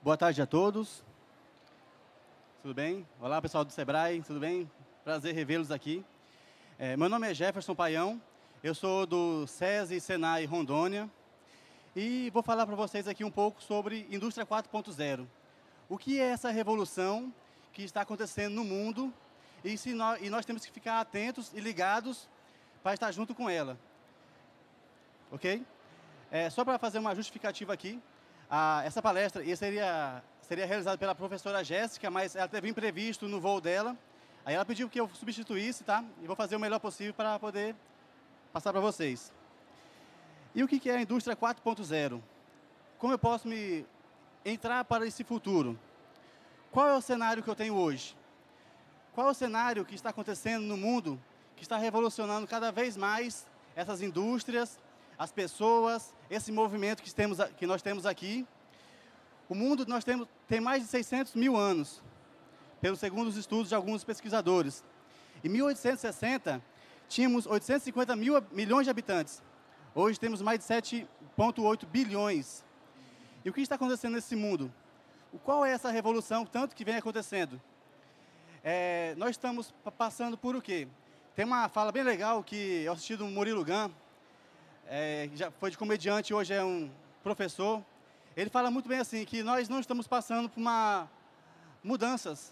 Boa tarde a todos. Tudo bem? Olá, pessoal do Sebrae, tudo bem? Prazer revê-los aqui. Meu nome é Jefferson Paião, eu sou do SESI Senai Rondônia e vou falar para vocês aqui um pouco sobre Indústria 4.0. O que é essa revolução que está acontecendo no mundo e nós temos que ficar atentos e ligados para estar junto com ela. Ok? Só para fazer uma justificativa aqui, essa palestra seria realizada pela professora Jéssica, mas ela teve imprevisto no voo dela. Aí ela pediu que eu substituísse, tá? E vou fazer o melhor possível para poder passar para vocês. E o que é a Indústria 4.0? Como eu posso entrar para esse futuro? Qual é o cenário que eu tenho hoje? Qual é o cenário que está acontecendo no mundo, que está revolucionando cada vez mais essas indústrias, as pessoas, esse movimento que nós temos aqui? O mundo tem mais de 600 mil anos, pelo segundo os estudos de alguns pesquisadores. Em 1860, tínhamos 850 milhões de habitantes. Hoje temos mais de 7,8 bilhões. E o que está acontecendo nesse mundo? Qual é essa revolução, tanto que vem acontecendo? Nós estamos passando por o quê? Tem uma fala bem legal que eu assisti do Murilo Gun, já foi de comediante, hoje é um professor. Ele fala muito bem assim, que nós não estamos passando por mudança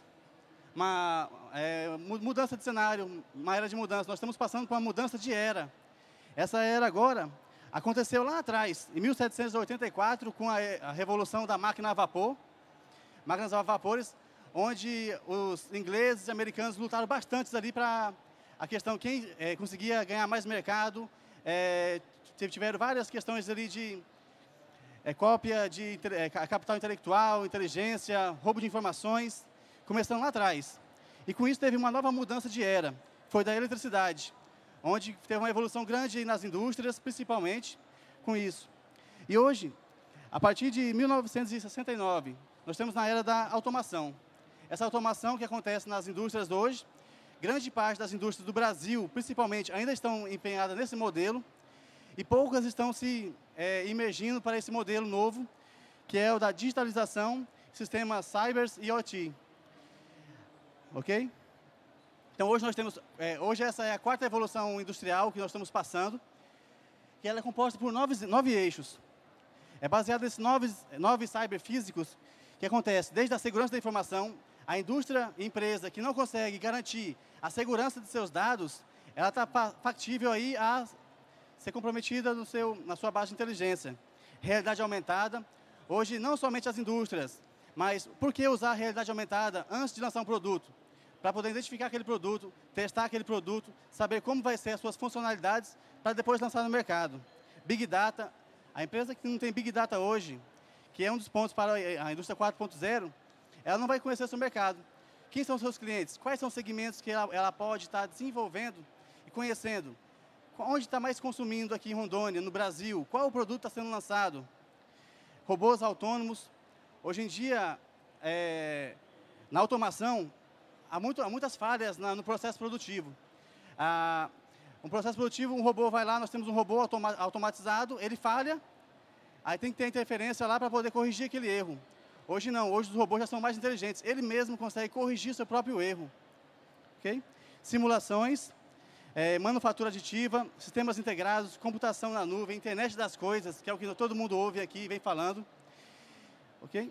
de cenário, uma era de mudança. Nós estamos passando por uma mudança de era. Essa era agora aconteceu lá atrás, em 1784, com a revolução da máquina a vapor, máquinas a vapores, onde os ingleses e americanos lutaram bastante ali para a questão quem conseguia ganhar mais mercado. Tiveram várias questões ali de cópia de capital intelectual, inteligência, roubo de informações, começando lá atrás. E com isso teve uma nova mudança de era, foi da eletricidade, onde teve uma evolução grande nas indústrias, principalmente com isso. E hoje, a partir de 1969, nós estamos na era da automação. Essa automação que acontece nas indústrias hoje, grande parte das indústrias do Brasil, principalmente, ainda estão empenhadas nesse modelo, e poucas estão se imergindo para esse modelo novo, que é o da digitalização, sistemas cybers e OT. Ok? Então, hoje essa é a quarta evolução industrial que nós estamos passando, que ela é composta por nove eixos. É baseado nesses nove cyberfísicos que acontece desde a segurança da informação, a indústria e empresa que não consegue garantir a segurança de seus dados, ela está factível aí a ser comprometida na sua base de inteligência. Realidade aumentada, hoje não somente as indústrias, mas por que usar a realidade aumentada antes de lançar um produto? Para poder identificar aquele produto, testar aquele produto, saber como vai ser as suas funcionalidades, para depois lançar no mercado. Big Data, a empresa que não tem Big Data hoje, que é um dos pontos para a indústria 4.0, ela não vai conhecer seu mercado. Quem são os seus clientes? Quais são os segmentos que ela pode estar desenvolvendo e conhecendo? Onde está mais consumindo aqui em Rondônia, no Brasil? Qual o produto está sendo lançado? Robôs autônomos. Hoje em dia, na automação, há muitas falhas no processo produtivo. Um processo produtivo, um robô vai lá, nós temos um robô automatizado, ele falha, aí tem que ter interferência lá para poder corrigir aquele erro. Hoje não, hoje os robôs já são mais inteligentes, ele mesmo consegue corrigir seu próprio erro. Okay? Simulações, manufatura aditiva, sistemas integrados, computação na nuvem, internet das coisas, que é o que todo mundo ouve aqui e vem falando. Ok?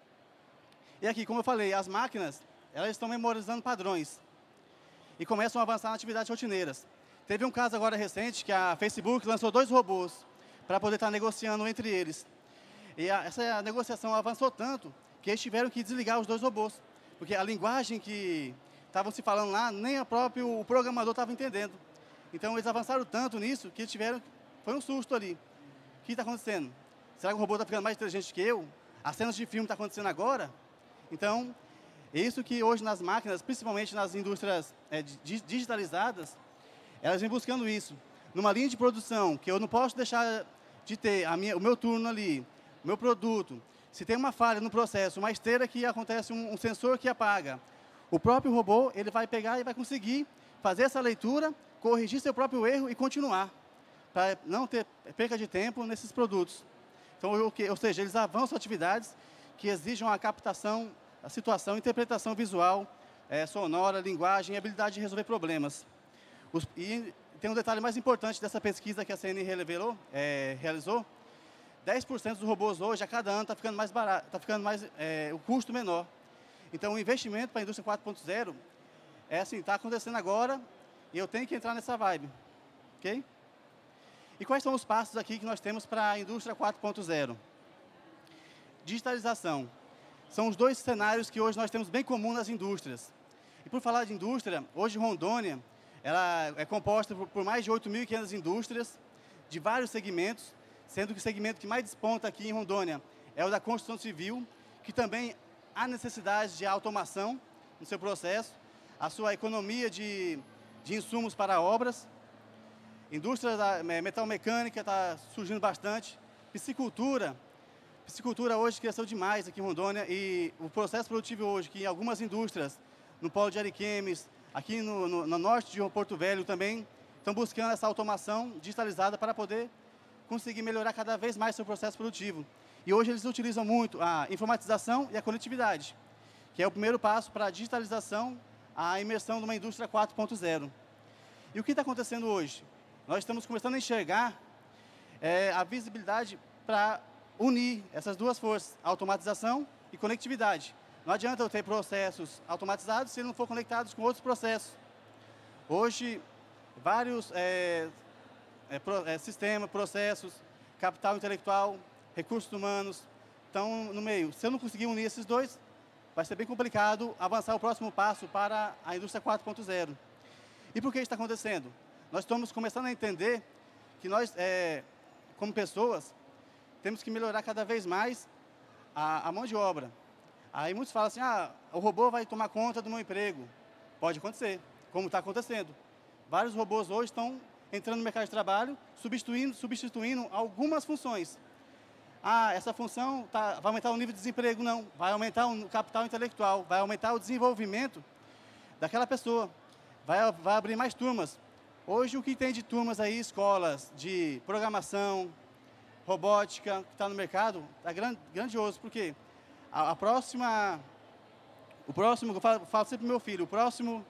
E aqui, como eu falei, as máquinas, elas estão memorizando padrões e começam a avançar nas atividades rotineiras. Teve um caso agora recente que a Facebook lançou 2 robôs para poder estar negociando entre eles. E essa negociação avançou tanto que eles tiveram que desligar os 2 robôs, porque a linguagem que estavam se falando lá, nem o programador estava entendendo. Então, eles avançaram tanto nisso que foi um susto ali. O que está acontecendo? Será que o robô está ficando mais inteligente que eu? As cenas de filme estão acontecendo agora? Então, é isso que hoje nas máquinas, principalmente nas indústrias digitalizadas, elas vêm buscando isso. Numa linha de produção, que eu não posso deixar de ter o meu turno ali, o meu produto. Se tem uma falha no processo, uma esteira que acontece, um sensor que apaga, o próprio robô ele vai pegar e vai conseguir fazer essa leitura, corrigir seu próprio erro e continuar, para não ter perca de tempo nesses produtos. Então, ou seja, eles avançam atividades que exijam a captação, a situação, interpretação visual, sonora, linguagem e habilidade de resolver problemas. E tem um detalhe mais importante dessa pesquisa que a CNI realizou: 10% dos robôs hoje, a cada ano, está ficando mais barato, está ficando mais, o custo menor. Então, o investimento para a indústria 4.0 está acontecendo agora e eu tenho que entrar nessa vibe, ok? E quais são os passos aqui que nós temos para a indústria 4.0? Digitalização. São os dois cenários que hoje nós temos bem comum nas indústrias. E por falar de indústria, hoje Rondônia, ela é composta por mais de 8.500 indústrias de vários segmentos, sendo que o segmento que mais desponta aqui em Rondônia é o da construção civil, que também há necessidade de automação no seu processo, a sua economia de insumos para obras. Indústria da metalmecânica está surgindo bastante. Piscicultura hoje cresceu demais aqui em Rondônia e o processo produtivo hoje, que em algumas indústrias, no polo de Ariquemes, aqui no norte de Porto Velho também, estão buscando essa automação digitalizada para poder conseguir melhorar cada vez mais seu processo produtivo. E hoje eles utilizam muito a informatização e a conectividade, que é o primeiro passo para a digitalização, a imersão de uma indústria 4.0. E o que está acontecendo hoje? Nós estamos começando a enxergar a visibilidade para unir essas duas forças, automatização e conectividade. Não adianta eu ter processos automatizados se não for conectados com outros processos. Hoje, vários sistemas, processos, capital intelectual, recursos humanos estão no meio. Se eu não conseguir unir esses dois, vai ser bem complicado avançar o próximo passo para a indústria 4.0. E por que isso está acontecendo? Nós estamos começando a entender que nós, como pessoas, temos que melhorar cada vez mais a mão de obra. Aí muitos falam assim, o robô vai tomar conta do meu emprego. Pode acontecer, como está acontecendo. Vários robôs hoje estão entrando no mercado de trabalho, substituindo algumas funções. Essa função vai aumentar o nível de desemprego? Não. Vai aumentar o capital intelectual, vai aumentar o desenvolvimento daquela pessoa. Vai abrir mais turmas. Hoje, o que tem de turmas aí, escolas de programação, robótica, que está no mercado, é grandioso, porque o próximo, eu falo sempre para o meu filho, o próximo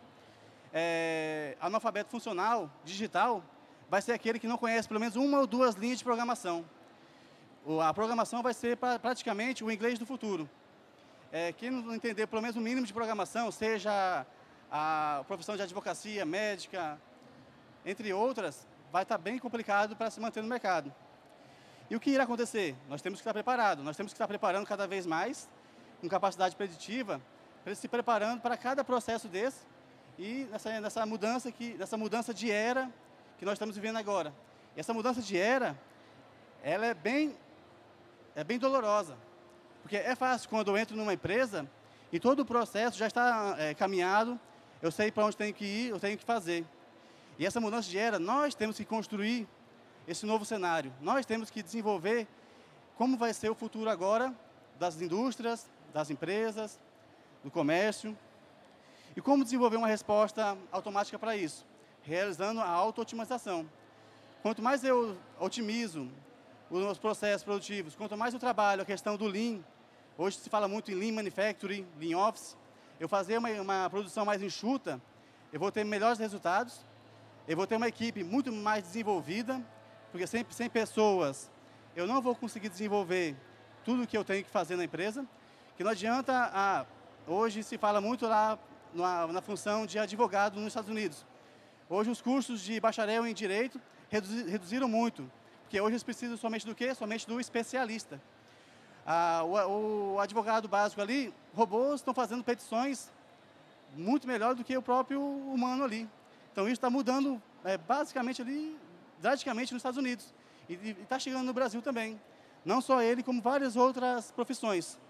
analfabeto funcional, digital, vai ser aquele que não conhece pelo menos uma ou duas linhas de programação. A programação vai ser praticamente o inglês do futuro. Quem não entender pelo menos o mínimo de programação, seja a profissão de advocacia, médica, entre outras, vai estar bem complicado para se manter no mercado. E o que irá acontecer? Nós temos que estar preparados, nós temos que estar preparando cada vez mais, com capacidade preditiva, para se preparando para cada processo desse e nessa mudança de era que nós estamos vivendo agora. E essa mudança de era, ela é bem dolorosa, porque é fácil quando eu entro numa empresa e todo o processo já está caminhado, eu sei para onde tenho que ir, eu tenho que fazer. E essa mudança de era, nós temos que construir esse novo cenário. Nós temos que desenvolver como vai ser o futuro agora das indústrias, das empresas, do comércio. E como desenvolver uma resposta automática para isso? Realizando a auto-otimização. Quanto mais eu otimizo os meus processos produtivos, quanto mais eu trabalho a questão do Lean, hoje se fala muito em Lean Manufacturing, Lean Office, eu fazer uma produção mais enxuta, eu vou ter melhores resultados, eu vou ter uma equipe muito mais desenvolvida, porque sem pessoas eu não vou conseguir desenvolver tudo o que eu tenho que fazer na empresa, que não adianta, hoje se fala muito lá na função de advogado nos Estados Unidos. Hoje os cursos de bacharel em Direito reduziram muito, porque hoje eles precisam somente do quê? Somente do especialista. O advogado básico ali, robôs estão fazendo petições muito melhor do que o próprio humano ali. Então isso está mudando basicamente ali, drasticamente nos Estados Unidos. E está chegando no Brasil também. Não só ele, como várias outras profissões.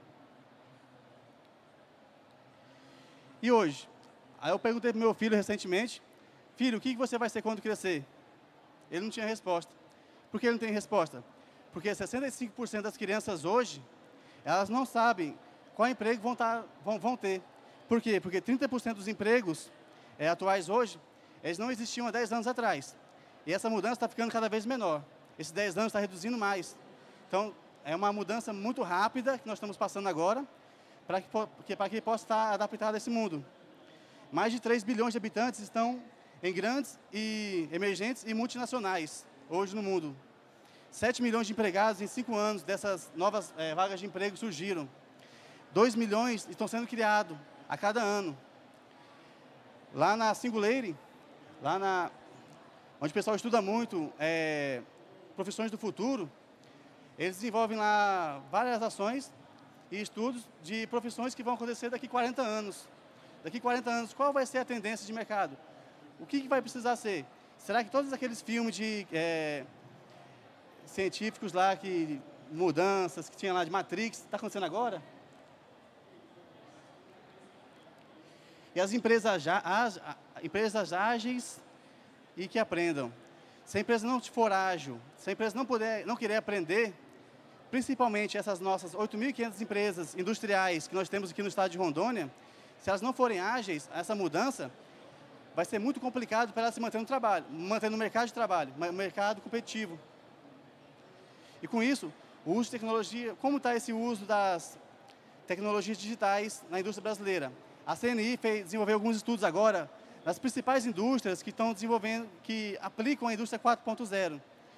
E hoje? Aí eu perguntei para o meu filho recentemente, filho, o que você vai ser quando crescer? Ele não tinha resposta. Por que ele não tem resposta? Porque 65% das crianças hoje, elas não sabem qual emprego vão ter. Por quê? Porque 30% dos empregos atuais hoje, eles não existiam há 10 anos atrás. E essa mudança está ficando cada vez menor. Esses 10 anos está reduzindo mais. Então, é uma mudança muito rápida que nós estamos passando agora, para que possa estar adaptado a esse mundo. Mais de 3 bilhões de habitantes estão em grandes e emergentes e multinacionais, hoje no mundo. 7 milhões de empregados em 5 anos dessas novas vagas de emprego surgiram. 2 milhões estão sendo criados a cada ano. Lá na Singularity, onde o pessoal estuda muito profissões do futuro, eles desenvolvem lá várias ações e estudos de profissões que vão acontecer daqui a 40 anos. Daqui a 40 anos, qual vai ser a tendência de mercado? O que vai precisar ser? Será que todos aqueles filmes de científicos lá, mudanças que tinha lá de Matrix, está acontecendo agora? E as empresas ágeis e que aprendam. Se a empresa não for ágil, se a empresa não querer aprender, principalmente essas nossas 8.500 empresas industriais que nós temos aqui no estado de Rondônia, se elas não forem ágeis, essa mudança vai ser muito complicado para elas se manter no trabalho, manter no mercado de trabalho, no mercado competitivo. E com isso, o uso de tecnologia, como está esse uso das tecnologias digitais na indústria brasileira? A CNI desenvolveu alguns estudos agora nas principais indústrias que estão desenvolvendo, que aplicam a indústria 4.0.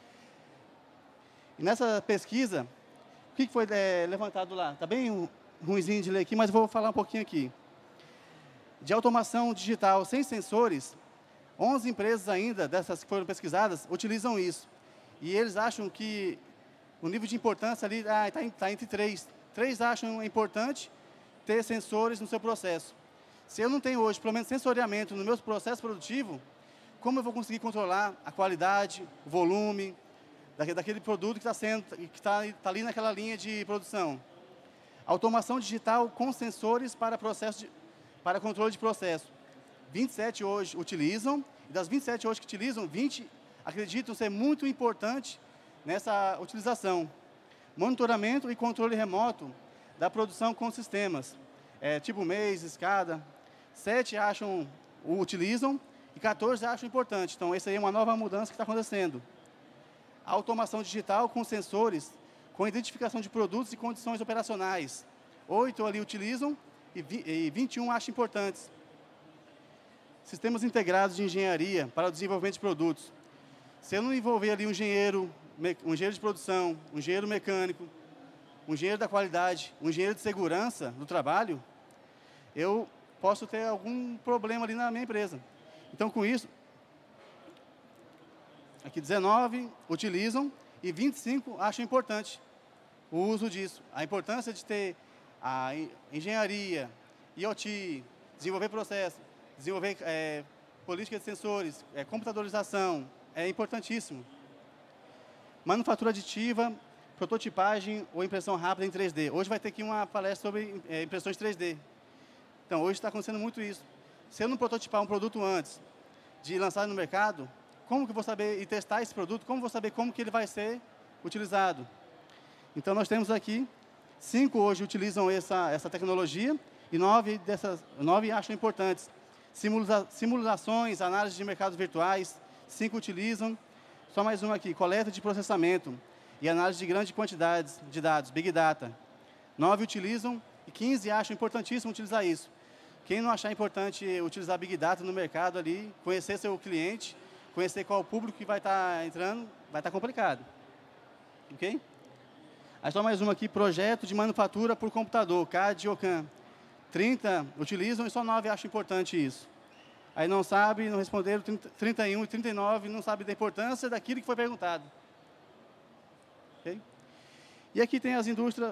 E nessa pesquisa, o que foi levantado lá? Está bem ruimzinho de ler aqui, mas vou falar um pouquinho aqui. De automação digital sem sensores, 11 empresas ainda, dessas que foram pesquisadas, utilizam isso. E eles acham que o nível de importância ali está entre 3. 3 acham importante ter sensores no seu processo. Se eu não tenho hoje, pelo menos, sensoriamento no meu processo produtivo, como eu vou conseguir controlar a qualidade, o volume daquele produto que está ali naquela linha de produção? Automação digital com sensores para controle de processo. 27 hoje utilizam, e das 27 hoje que utilizam, 20 acreditam ser muito importante nessa utilização. Monitoramento e controle remoto da produção com sistemas, tipo Maze, SCADA. 7 utilizam e 14 acham importante. Então, essa aí é uma nova mudança que está acontecendo. A automação digital com sensores, com identificação de produtos e condições operacionais. 8 ali utilizam e 21 acham importantes. Sistemas integrados de engenharia para o desenvolvimento de produtos. Se eu não envolver ali um engenheiro de produção, um engenheiro mecânico, um engenheiro da qualidade, um engenheiro de segurança do trabalho, eu posso ter algum problema ali na minha empresa. Então, com isso, aqui 19 utilizam e 25 acham importante o uso disso. A importância de ter a engenharia, IoT, desenvolver processo, desenvolver política de sensores, computadorização, é importantíssimo. Manufatura aditiva, prototipagem ou impressão rápida em 3D. Hoje vai ter aqui uma palestra sobre impressões 3D. Então, hoje está acontecendo muito isso. Se eu não prototipar um produto antes de lançar no mercado, como que eu vou saber e testar esse produto? Como vou saber como que ele vai ser utilizado? Então, nós temos aqui 5 hoje utilizam essa tecnologia e 9 acham importantes. Simulações, análise de mercados virtuais, 5 utilizam. Só mais uma aqui, coleta de processamento e análise de grandes quantidades de dados, Big Data. 9 utilizam e 15 acham importantíssimo utilizar isso. Quem não achar importante utilizar Big Data no mercado ali, conhecer seu cliente, conhecer qual o público que vai estar entrando, vai estar complicado. Ok? Aí só mais uma aqui, projeto de manufatura por computador, CAD ou CAM. 30 utilizam e só 9 acham importante isso. Aí não sabe, não responderam, 31 e 39 não sabem da importância daquilo que foi perguntado. Okay? E aqui tem as indústrias,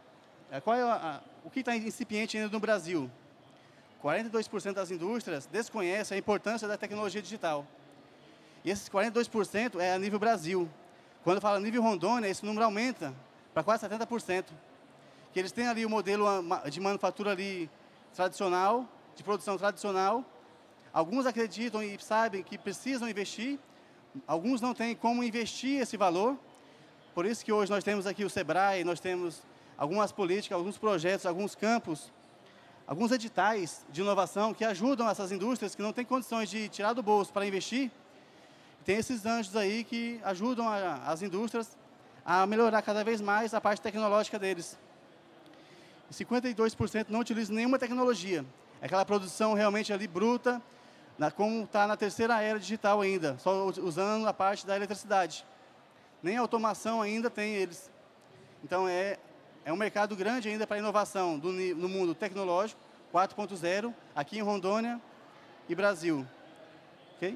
o que está incipiente ainda no Brasil? 42% das indústrias desconhecem a importância da tecnologia digital. E esses 42% é a nível Brasil. Quando fala nível Rondônia, esse número aumenta para quase 70%. Que eles têm ali o modelo de manufatura ali tradicional, de produção tradicional. Alguns acreditam e sabem que precisam investir, alguns não têm como investir esse valor. Por isso que hoje nós temos aqui o SEBRAE, nós temos algumas políticas, alguns projetos, alguns campos, alguns editais de inovação que ajudam essas indústrias que não têm condições de tirar do bolso para investir. Tem esses anjos aí que ajudam as indústrias a melhorar cada vez mais a parte tecnológica deles. E 52% não utilizam nenhuma tecnologia. É aquela produção realmente ali bruta, como está na terceira era digital ainda, só usando a parte da eletricidade. Nem automação ainda tem eles. Então, é um mercado grande ainda para inovação no mundo tecnológico, 4.0, aqui em Rondônia e Brasil. Okay?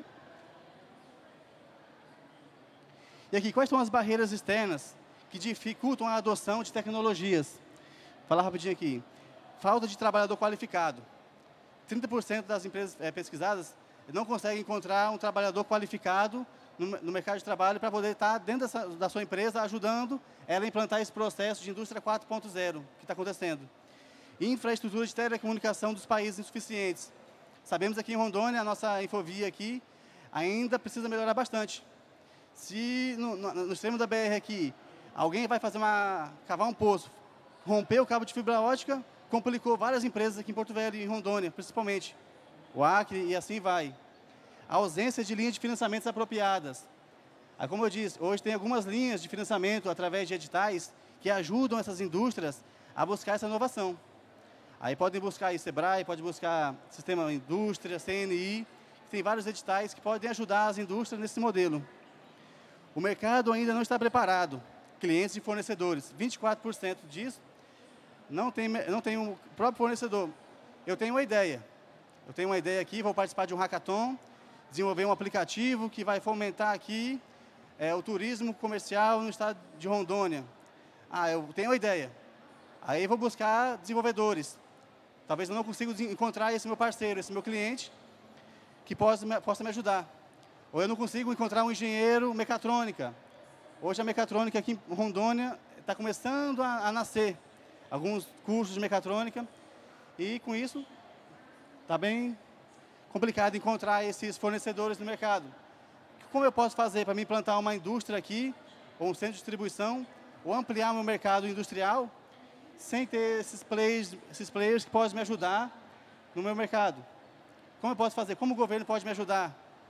E aqui, quais são as barreiras externas que dificultam a adoção de tecnologias? Vou falar rapidinho aqui. Falta de trabalhador qualificado. 30% das empresas pesquisadas não conseguem encontrar um trabalhador qualificado no mercado de trabalho para poder estar dentro da sua empresa, ajudando ela a implantar esse processo de indústria 4.0 que está acontecendo. E infraestrutura de telecomunicação dos países insuficientes. Sabemos aqui em Rondônia, a nossa Infovia aqui ainda precisa melhorar bastante. Se no extremo da BR aqui, alguém vai cavar um poço, romper o cabo de fibra ótica, complicou várias empresas aqui em Porto Velho e em Rondônia, principalmente. O Acre e assim vai. A ausência de linhas de financiamentos apropriadas. Aí, como eu disse, hoje tem algumas linhas de financiamento através de editais que ajudam essas indústrias a buscar essa inovação. Aí podem buscar aí Sebrae, pode buscar Sistema Indústria, CNI, tem vários editais que podem ajudar as indústrias nesse modelo. O mercado ainda não está preparado. Clientes e fornecedores, 24% disso não tem um próprio fornecedor. Eu tenho uma ideia aqui, vou participar de um hackathon, desenvolver um aplicativo que vai fomentar aqui o turismo comercial no estado de Rondônia. Eu tenho uma ideia. Aí vou buscar desenvolvedores. Talvez eu não consiga encontrar esse meu parceiro, esse meu cliente, que possa me ajudar. Ou eu não consigo encontrar um engenheiro mecatrônica. Hoje a mecatrônica aqui em Rondônia está começando a nascer. Alguns cursos de mecatrônica. E com isso, está bem complicado encontrar esses fornecedores no mercado. Como eu posso fazer para me implantar uma indústria aqui, ou um centro de distribuição, ou ampliar meu mercado industrial, sem ter esses players que podem me ajudar no meu mercado? Como eu posso fazer? Como o governo pode me ajudar?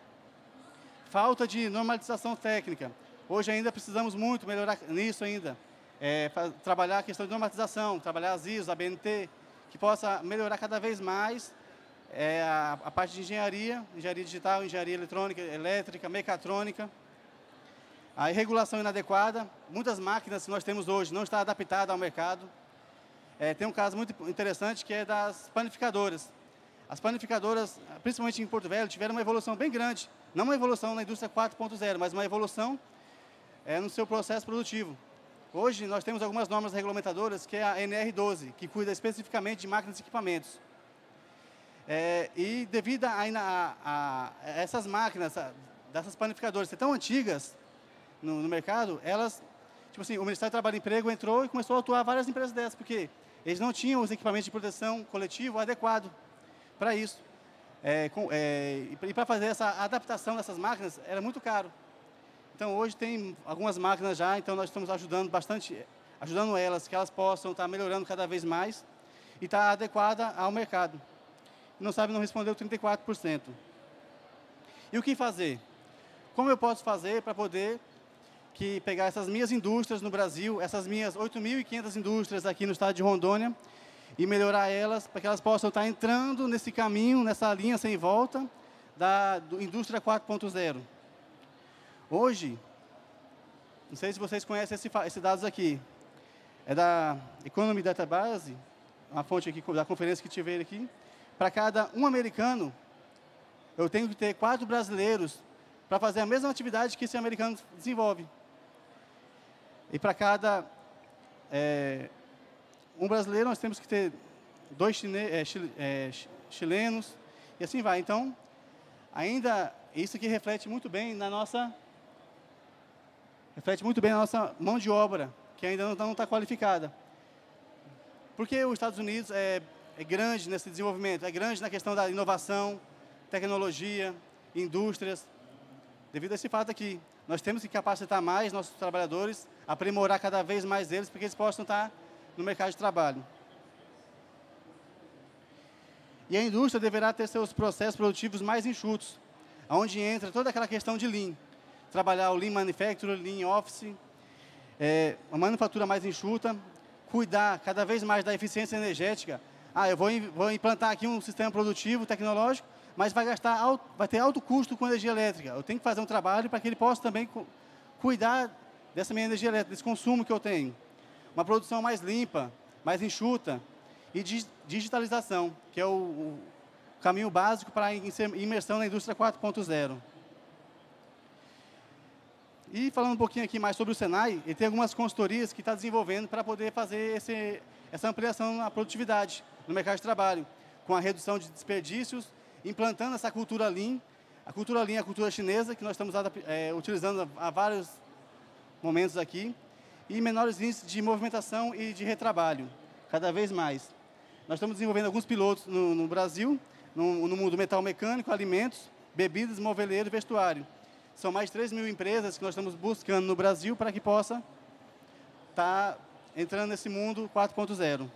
Falta de normalização técnica. Hoje ainda precisamos muito melhorar nisso ainda. Trabalhar a questão de normatização, trabalhar as ISO, a BNT, que possa melhorar cada vez mais a parte de engenharia digital, engenharia eletrônica, elétrica, mecatrônica. A regulação inadequada, muitas máquinas que nós temos hoje não estão adaptadas ao mercado. Tem um caso muito interessante que é das panificadoras. As panificadoras, principalmente em Porto Velho, tiveram uma evolução bem grande. Não uma evolução na indústria 4.0, mas uma evolução no seu processo produtivo. Hoje, nós temos algumas normas regulamentadoras, que é a NR12, que cuida especificamente de máquinas e equipamentos. E devido a essas máquinas, dessas panificadoras ser tão antigas no mercado, elas, tipo assim, o Ministério do Trabalho e Emprego entrou e começou a atuar várias empresas dessas, porque eles não tinham os equipamentos de proteção coletivo adequado para isso. E para fazer essa adaptação dessas máquinas, era muito caro. Então, hoje tem algumas máquinas já, então nós estamos ajudando elas, que elas possam estar melhorando cada vez mais e estar adequada ao mercado. Não respondeu 34%. E o que fazer? Como eu posso fazer para poder pegar essas minhas indústrias no Brasil, essas minhas 8.500 indústrias aqui no estado de Rondônia, e melhorar elas, para que elas possam estar entrando nesse caminho, nessa linha sem volta, da indústria 4.0. Hoje, não sei se vocês conhecem esses dados aqui, é da Economy Database, uma fonte aqui da conferência que tive aqui. Para cada um americano, eu tenho que ter 4 brasileiros para fazer a mesma atividade que esse americano desenvolve. E para cada um brasileiro, nós temos que ter 2 chilenos, e assim vai. Então, ainda isso aqui reflete muito bem na nossa mão de obra, que ainda não está qualificada. Porque os Estados Unidos é grande nesse desenvolvimento, é grande na questão da inovação, tecnologia, indústrias. Devido a esse fato aqui, nós temos que capacitar mais nossos trabalhadores, aprimorar cada vez mais eles, para que eles possam estar no mercado de trabalho. E a indústria deverá ter seus processos produtivos mais enxutos, onde entra toda aquela questão de Lean. Trabalhar o Lean Manufacturing, Lean Office, uma manufatura mais enxuta, cuidar cada vez mais da eficiência energética. Eu vou implantar aqui um sistema produtivo, tecnológico, mas vai ter alto custo com energia elétrica. Eu tenho que fazer um trabalho para que ele possa também cuidar dessa minha energia elétrica, desse consumo que eu tenho. Uma produção mais limpa, mais enxuta e digitalização, que é o caminho básico para a imersão na indústria 4.0. E falando um pouquinho aqui mais sobre o Senai, ele tem algumas consultorias que está desenvolvendo para poder fazer essa ampliação na produtividade no mercado de trabalho, com a redução de desperdícios, implantando essa cultura Lean. A cultura Lean é a cultura chinesa, que nós estamos utilizando há vários momentos aqui, e menores índices de movimentação e de retrabalho, cada vez mais. Nós estamos desenvolvendo alguns pilotos no Brasil, no mundo metal mecânico, alimentos, bebidas, moveleiro e vestuário. São mais de 3.000 empresas que nós estamos buscando no Brasil para que possa estar entrando nesse mundo 4.0.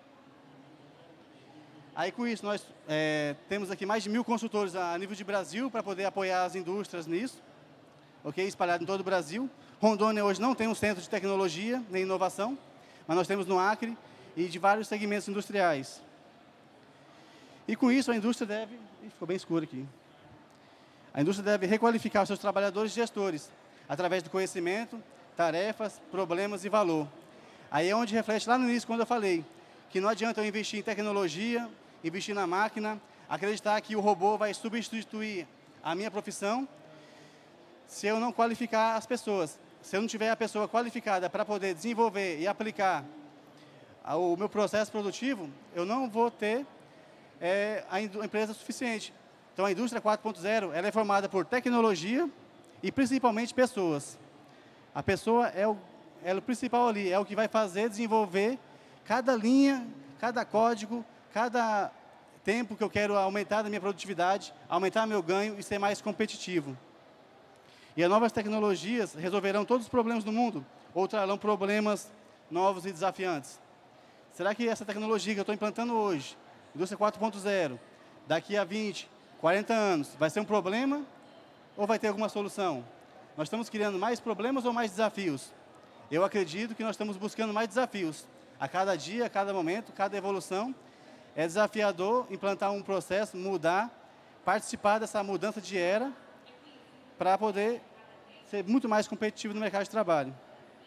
Aí, com isso, nós temos aqui mais de 1.000 consultores a nível de Brasil para poder apoiar as indústrias nisso, ok? Espalhado em todo o Brasil. Rondônia hoje não tem um centro de tecnologia nem inovação, mas nós temos no Acre e de vários segmentos industriais. E com isso a indústria deve... ficou bem escuro aqui. A indústria deve requalificar os seus trabalhadores e gestores, através do conhecimento, tarefas, problemas e valor. Aí é onde reflete lá no início, quando eu falei, que não adianta eu investir em tecnologia, investir na máquina, acreditar que o robô vai substituir a minha profissão, se eu não qualificar as pessoas. Se eu não tiver a pessoa qualificada para poder desenvolver e aplicar o meu processo produtivo, eu não vou ter a empresa suficiente. Então, a indústria 4.0 ela é formada por tecnologia e, principalmente, pessoas. A pessoa é o principal ali, é o que vai fazer desenvolver cada linha, cada código, cada tempo que eu quero aumentar da minha produtividade, aumentar meu ganho e ser mais competitivo. E as novas tecnologias resolverão todos os problemas do mundo ou trarão problemas novos e desafiantes. Será que essa tecnologia que eu estou implantando hoje, indústria 4.0, daqui a 20, 40 anos, vai ser um problema ou vai ter alguma solução? Nós estamos criando mais problemas ou mais desafios? Eu acredito que nós estamos buscando mais desafios. A cada dia, a cada momento, cada evolução, é desafiador implantar um processo, mudar, participar dessa mudança de era para poder ser muito mais competitivo no mercado de trabalho.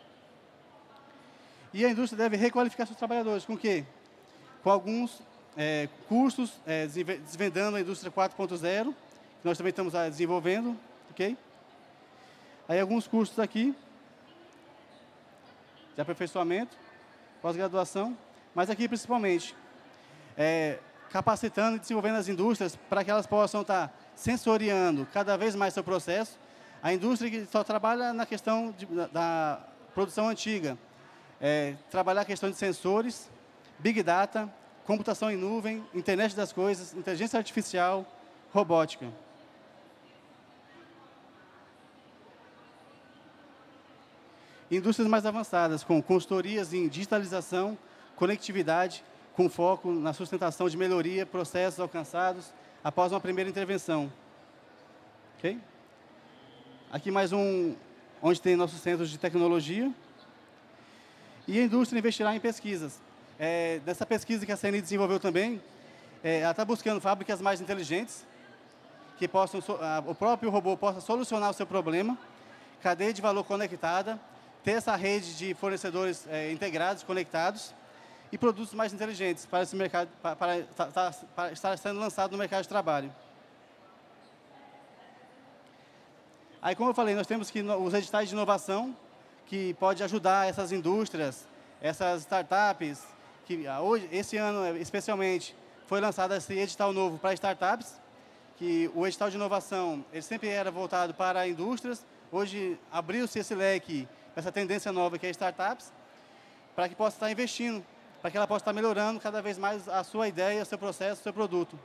E a indústria deve requalificar seus trabalhadores. Com o quê? Com alguns cursos, desvendando a indústria 4.0, que nós também estamos desenvolvendo, ok? Aí alguns cursos aqui, de aperfeiçoamento, pós-graduação, mas aqui principalmente, capacitando e desenvolvendo as indústrias para que elas possam estar sensoriando cada vez mais seu processo. A indústria que só trabalha na questão da produção antiga, trabalhar a questão de sensores, Big Data, computação em nuvem, internet das coisas, inteligência artificial, robótica. Indústrias mais avançadas, com consultorias em digitalização, conectividade, com foco na sustentação de melhoria, processos alcançados após uma primeira intervenção. Ok? Aqui mais onde tem nossos centros de tecnologia. E a indústria investirá em pesquisas. Dessa pesquisa que a CNI desenvolveu também, ela está buscando fábricas mais inteligentes, que possam, o próprio robô possa solucionar o seu problema, cadeia de valor conectada, ter essa rede de fornecedores integrados, conectados, e produtos mais inteligentes para esse mercado, para estar sendo lançado no mercado de trabalho. Aí, como eu falei, nós temos os editais de inovação, que pode ajudar essas indústrias, essas startups, que hoje, esse ano especialmente, foi lançado esse edital novo para startups, que o edital de inovação, ele sempre era voltado para indústrias, hoje abriu-se esse leque, essa tendência nova que é startups, para que possa estar investindo, para que ela possa estar melhorando cada vez mais a sua ideia, o seu processo, o seu produto.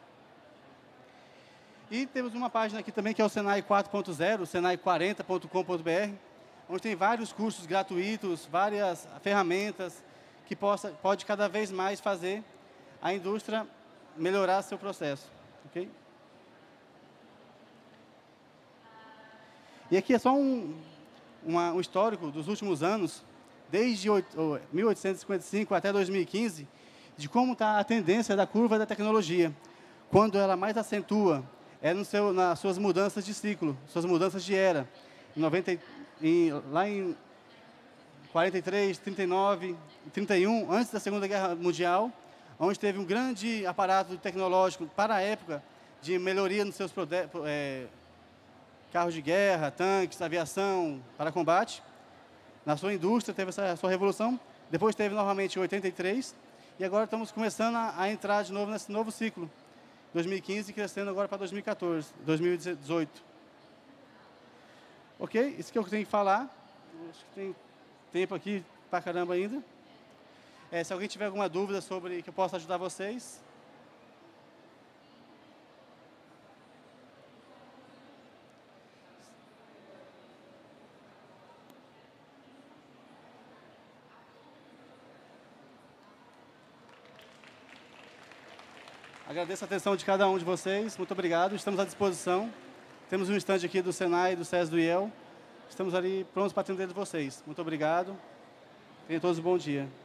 E temos uma página aqui também que é o Senai 4.0, senai40.com.br, onde tem vários cursos gratuitos, várias ferramentas que pode cada vez mais fazer a indústria melhorar seu processo. Okay? E aqui é só um histórico dos últimos anos, desde 1855 até 2015, de como está a tendência da curva da tecnologia. Quando ela mais acentua é nas suas mudanças de ciclo, suas mudanças de era. Lá em 43, 39, 31, antes da Segunda Guerra Mundial, onde teve um grande aparato tecnológico para a época de melhoria nos seus carros de guerra, tanques, aviação para combate. Na sua indústria teve essa sua revolução. Depois teve novamente em 83 e agora estamos começando a entrar de novo nesse novo ciclo. 2015 crescendo agora para 2014, 2018. Ok? Isso que eu tenho que falar. Acho que tem tempo aqui pra caramba ainda. Se alguém tiver alguma dúvida sobre que eu possa ajudar vocês. Agradeço a atenção de cada um de vocês. Muito obrigado. Estamos à disposição. Temos um stand aqui do Senai, do SES, do IEL. Estamos ali prontos para atender vocês. Muito obrigado. Tenham todos um bom dia.